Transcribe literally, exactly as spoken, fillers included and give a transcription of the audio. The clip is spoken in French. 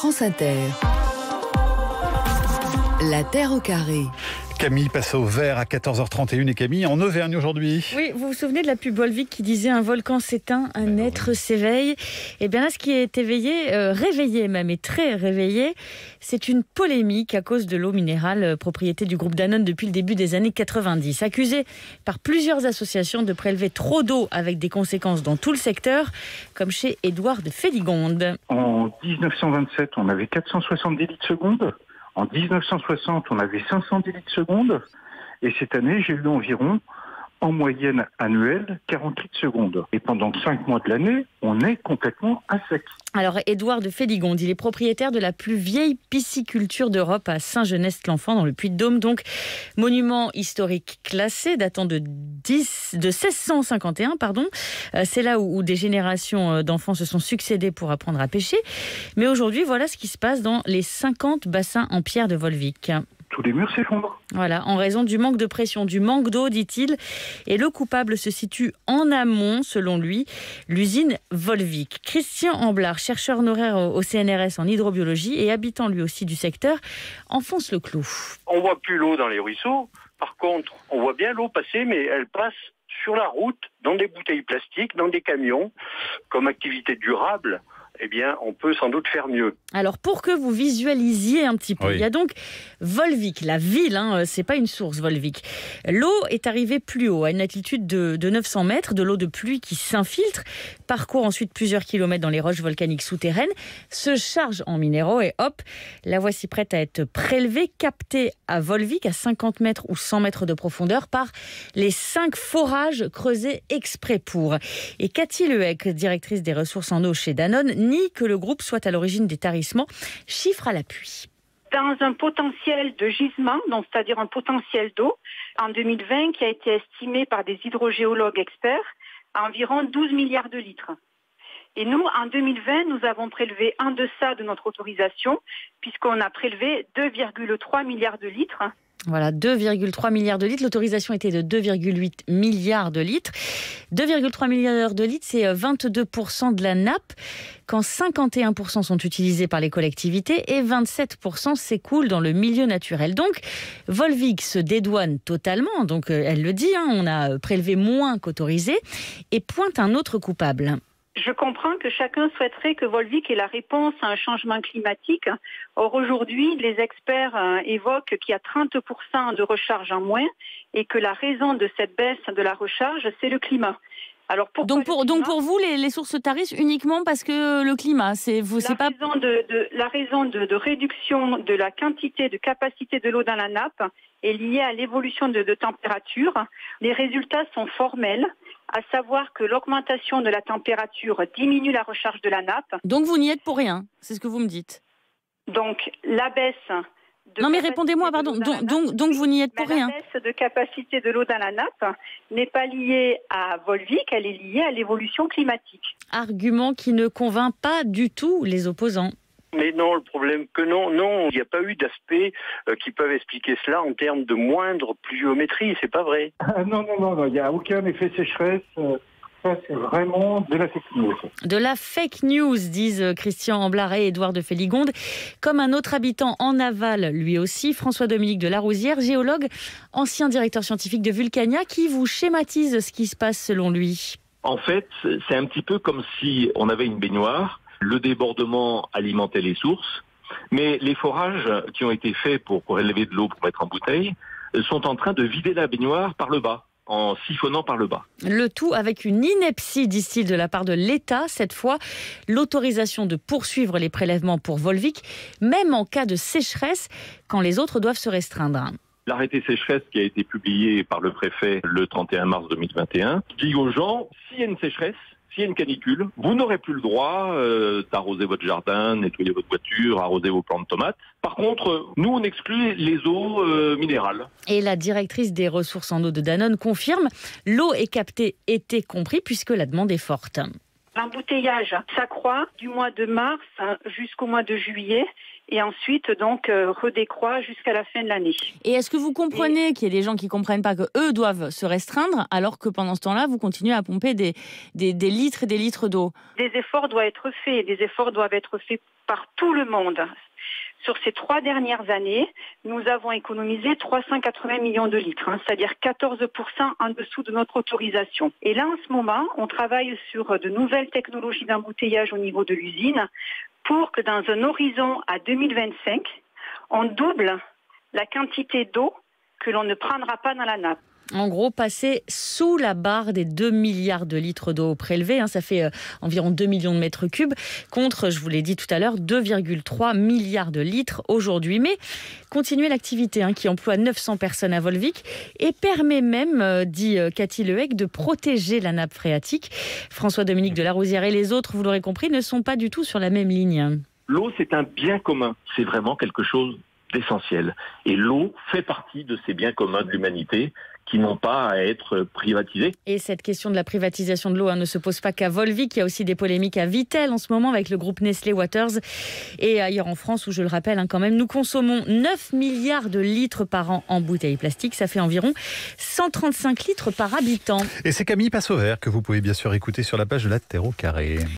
France Inter. La Terre au carré. Camille passe au vert à quatorze heures trente et une et Camille en Auvergne aujourd'hui. Oui, vous vous souvenez de la pub Volvic qui disait un volcan s'éteint, un ben être oui. s'éveille. Et bien là, ce qui est éveillé, euh, réveillé même et très réveillé, c'est une polémique à cause de l'eau minérale, propriété du groupe Danone depuis le début des années quatre-vingt-dix. Accusée par plusieurs associations de prélever trop d'eau avec des conséquences dans tout le secteur, comme chez Édouard de Féligonde. En dix-neuf cent vingt-sept, on avait quatre cent soixante-dix litres secondes. En dix-neuf cent soixante, on avait cinq cent dix litres secondes. Et cette année, j'ai eu environ, en moyenne annuelle, quarante litres secondes. Et pendant cinq mois de l'année, on est complètement à sec. Alors, Édouard de Féligonde, il est propriétaire de la plus vieille pisciculture d'Europe à Saint-Genest-l'Enfant, dans le Puy-de-Dôme. Donc, monument historique classé, datant de, dix, de seize cent cinquante et un. Pardon. C'est là où, où des générations d'enfants se sont succédés pour apprendre à pêcher. Mais aujourd'hui, voilà ce qui se passe dans les cinquante bassins en pierre de Volvic. Tous les murs s'effondrent. Voilà, en raison du manque de pression, du manque d'eau, dit-il. Et le coupable se situe en amont, selon lui, l'usine Volvic. Christian Amblard, chercheur honoraire au C N R S en hydrobiologie et habitant lui aussi du secteur, enfonce le clou. On voit plus l'eau dans les ruisseaux. Par contre, on voit bien l'eau passer, mais elle passe sur la route, dans des bouteilles plastiques, dans des camions. Comme activité durable, eh bien, on peut sans doute faire mieux. Alors, pour que vous visualisiez un petit peu, oui. il y a donc Volvic, la ville, hein, c'est pas une source, Volvic. L'eau est arrivée plus haut, à une altitude de, de neuf cents mètres, de l'eau de pluie qui s'infiltre, parcourt ensuite plusieurs kilomètres dans les roches volcaniques souterraines, se charge en minéraux et hop, la voici prête à être prélevée, captée à Volvic, à cinquante mètres ou cent mètres de profondeur, par les cinq forages creusés exprès pour. Et Cathy Lehec, directrice des ressources en eau chez Danone, nie que le groupe soit à l'origine des tarissements, chiffre à l'appui. Dans un potentiel de gisement, donc c'est-à-dire un potentiel d'eau, en deux mille vingt, qui a été estimé par des hydrogéologues experts à environ douze milliards de litres. Et nous, en deux mille vingt, nous avons prélevé en deçà de notre autorisation, puisqu'on a prélevé deux virgule trois milliards de litres. Voilà, deux virgule trois milliards de litres. L'autorisation était de deux virgule huit milliards de litres. deux virgule trois milliards de litres, c'est vingt-deux pour cent de la nappe, quand cinquante et un pour cent sont utilisés par les collectivités et vingt-sept pour cent s'écoulent dans le milieu naturel. Donc, Volvic se dédouane totalement, donc elle le dit, hein, on a prélevé moins qu'autorisé, et pointe un autre coupable. Je comprends que chacun souhaiterait que Volvic ait la réponse à un changement climatique. Or, aujourd'hui, les experts euh, évoquent qu'il y a trente pour cent de recharge en moins et que la raison de cette baisse de la recharge, c'est le climat. Alors donc, pour, climat donc pour vous, les, les sources tarissent uniquement parce que le climat, c'est, vous, c'est la pas... Raison de, de, la raison de, de réduction de la quantité, de capacité de l'eau dans la nappe est liée à l'évolution de, de température. Les résultats sont formels, à savoir que l'augmentation de la température diminue la recharge de la nappe. Donc vous n'y êtes pour rien, c'est ce que vous me dites. Donc la baisse... De non mais répondez-moi, pardon, donc, donc, donc vous n'y êtes pour mais rien. La baisse de capacité de l'eau dans la nappe n'est pas liée à Volvic, elle est liée à l'évolution climatique. Argument qui ne convainc pas du tout les opposants. Mais non, le problème que non, non, il n'y a pas eu d'aspect euh, qui peuvent expliquer cela en termes de moindre pluviométrie, c'est pas vrai. Ah, non, non, non, non, il n'y a aucun effet sécheresse. Euh... Ça, c'est vraiment de la fake news. De la fake news, disent Christian Amblard et Édouard de Féligonde. Comme un autre habitant en aval, lui aussi, François-Dominique de Larousière, géologue, ancien directeur scientifique de Vulcania, qui vous schématise ce qui se passe selon lui. En fait, c'est un petit peu comme si on avait une baignoire, le débordement alimentait les sources, mais les forages qui ont été faits pour prélever de l'eau pour mettre en bouteille sont en train de vider la baignoire par le bas, en siphonnant par le bas. Le tout avec une ineptie, disent-ils, de la part de l'État. Cette fois, l'autorisation de poursuivre les prélèvements pour Volvic, même en cas de sécheresse, quand les autres doivent se restreindre. L'arrêté sécheresse qui a été publié par le préfet le trente et un mars deux mille vingt et un dit aux gens, s'il y a une sécheresse, s'il y a une canicule, vous n'aurez plus le droit euh, d'arroser votre jardin, nettoyer votre voiture, arroser vos plants de tomates. Par contre, nous, on exclut les eaux euh, minérales. Et la directrice des ressources en eau de Danone confirme, l'eau est captée été compris puisque la demande est forte. L'embouteillage s'accroît du mois de mars jusqu'au mois de juillet et ensuite donc euh, redécroît jusqu'à la fin de l'année. Et est-ce que vous comprenez et... qu'il y a des gens qui ne comprennent pas qu'eux doivent se restreindre alors que pendant ce temps-là, vous continuez à pomper des, des, des litres et des litres d'eau? Des efforts doivent être faits, des efforts doivent être faits par tout le monde. Sur ces trois dernières années, nous avons économisé trois cent quatre-vingts millions de litres, hein, c'est-à-dire quatorze pour cent en dessous de notre autorisation. Et là, en ce moment, on travaille sur de nouvelles technologies d'embouteillage au niveau de l'usine pour que dans un horizon à deux mille vingt-cinq, on double la quantité d'eau que l'on ne prendra pas dans la nappe. En gros, passer sous la barre des deux milliards de litres d'eau prélevés, hein, ça fait euh, environ deux millions de mètres cubes, contre, je vous l'ai dit tout à l'heure, deux virgule trois milliards de litres aujourd'hui. Mais continuer l'activité hein, qui emploie neuf cents personnes à Volvic et permet même, euh, dit euh, Cathy Lehec, de protéger la nappe phréatique. François-Dominique de Larosière et les autres, vous l'aurez compris, ne sont pas du tout sur la même ligne. L'eau, c'est un bien commun. C'est vraiment quelque chose d'essentiel. Et l'eau fait partie de ces biens communs de l'humanité qui n'ont pas à être privatisés. Et cette question de la privatisation de l'eau hein, ne se pose pas qu'à Volvic. Il y a aussi des polémiques à Vittel en ce moment avec le groupe Nestlé Waters et ailleurs en France où, je le rappelle, hein, quand même, nous consommons neuf milliards de litres par an en bouteilles plastiques. Ça fait environ cent trente-cinq litres par habitant. Et c'est Camille Passauvert que vous pouvez bien sûr écouter sur la page de La Terre au Carré.